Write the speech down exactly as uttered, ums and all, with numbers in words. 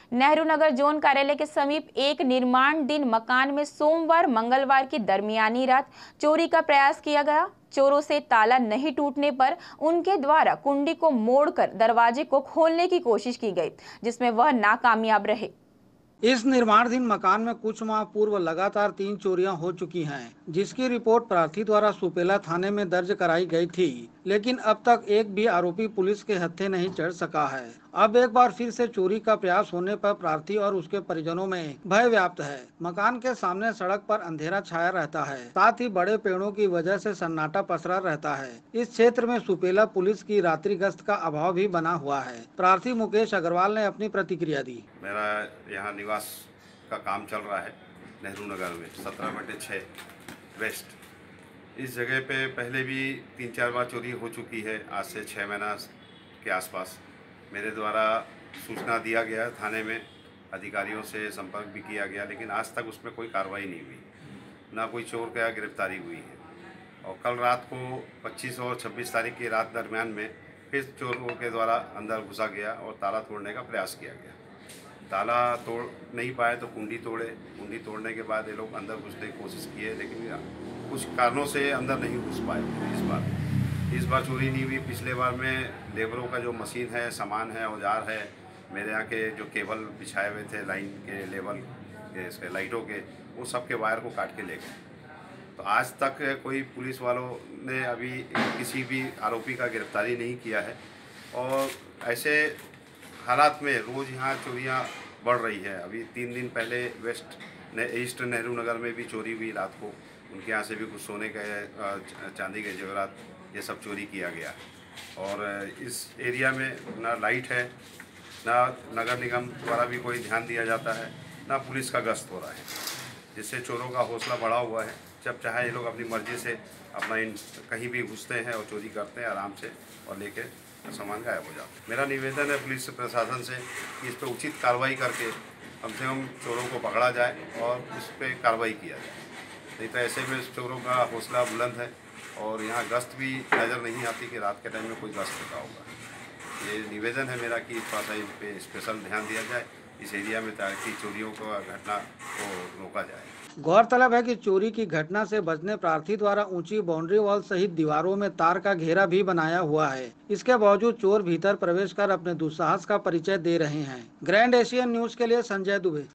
Nehru Nagar zone कार्यालय के समीप एक निर्माणाधीन मकान में सोमवार मंगलवार की दरमियानी रात चोरी का प्रयास किया गया। चोरों से ताला नहीं टूटने पर उनके द्वारा कुंडी को मोड़कर दरवाजे को खोलने की कोशिश की गई, जिसमें वह नाकामयाब रहे। इस निर्माणाधीन मकान में कुछ माह पूर्व लगातार तीन चोरियां हो चुकी हैं, जिसकी रिपोर्ट प्रार्थी द्वारा सुपेला थाने में दर्ज कराई गई थी, लेकिन अब तक एक भी आरोपी पुलिस के हत्थे नहीं चढ़ सका है। अब एक बार फिर से चोरी का प्रयास होने पर प्रार्थी और उसके परिजनों में भय व्याप्त है। मकान के सामने सड़क पर अंधेरा छाया रहता है, साथ ही बड़े पेड़ों की वजह से सन्नाटा पसरा रहता है। इस क्षेत्र में सुपेला पुलिस की रात्रि गश्त का अभाव भी बना हुआ है। प्रार्थी मुकेश अग्रवाल ने अपनी प्रतिक्रिया दी। मेरा यहाँ निवास का काम चल रहा है नेहरू नगर में सत्रह बटे छः वेस्ट। इस जगह पे पहले भी तीन चार बार चोरी हो चुकी है। आज से छः महीना के आसपास मेरे द्वारा सूचना दिया गया, थाने में अधिकारियों से संपर्क भी किया गया, लेकिन आज तक उसमें कोई कार्रवाई नहीं हुई, ना कोई चोर का गिरफ्तारी हुई है। और कल रात को पच्चीस और छब्बीस तारीख की रात दरमियान में फिर चोरों के द्वारा अंदर घुसा गया और ताला तोड़ने का प्रयास किया गया। ताला तोड़ नहीं पाए तो कुंडी तोड़े। कुंडी तोड़ने के बाद ये लोग अंदर घुसने की कोशिश किए, लेकिन कुछ कारणों से अंदर नहीं घुस पाए। इस बार इस बार चोरी नहीं हुई। पिछले बार में लेबरों का जो मशीन है, सामान है, औजार है, मेरे यहाँ के जो केबल बिछाए हुए थे लाइन के, लेवल के, इसके लाइटों के, वो सब के वायर को काट के ले गए। तो आज तक कोई पुलिस वालों ने अभी किसी भी आरोपी का गिरफ्तारी नहीं किया है। और ऐसे हालात में रोज़ यहाँ चोरियाँ बढ़ रही है। अभी तीन दिन पहले वेस्ट ने ईस्ट नेहरू नगर में भी चोरी हुई रात को। उनके यहाँ से भी कुछ सोने के, चांदी के जेवरात, ये सब चोरी किया गया। और इस एरिया में ना लाइट है, ना नगर निगम द्वारा भी कोई ध्यान दिया जाता है, ना पुलिस का गश्त हो रहा है, जिससे चोरों का हौसला बढ़ा हुआ है। जब चाहे ये लोग अपनी मर्जी से अपना इन कहीं भी घुसते हैं और चोरी करते हैं आराम से, और लेके सामान गायब हो जाता है। मेरा निवेदन है पुलिस प्रशासन से कि इस पर उचित कार्रवाई करके कम से कम चोरों को पकड़ा जाए और उस पर कार्रवाई किया जाए। नहीं तो ऐसे में चोरों का हौसला बुलंद है और यहाँ गश्त भी नज़र नहीं आती कि रात के टाइम में कोई गश्त होता होगा। ये निवेदन है मेरा कि थोड़ा सा इन पर स्पेशल ध्यान दिया जाए इस एरिया में, ताकि चोरियों को घटना को रोका जाए। गौरतलब है कि चोरी की घटना से बचने प्रार्थी द्वारा ऊंची बाउंड्री वॉल सहित दीवारों में तार का घेरा भी बनाया हुआ है। इसके बावजूद चोर भीतर प्रवेश कर अपने दुस्साहस का परिचय दे रहे हैं। ग्रैंड एशियन न्यूज के लिए संजय दुबे।